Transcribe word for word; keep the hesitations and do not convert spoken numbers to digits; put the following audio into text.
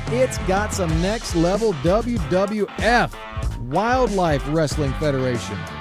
it's got some next level W W F, Wildlife Wrestling Federation.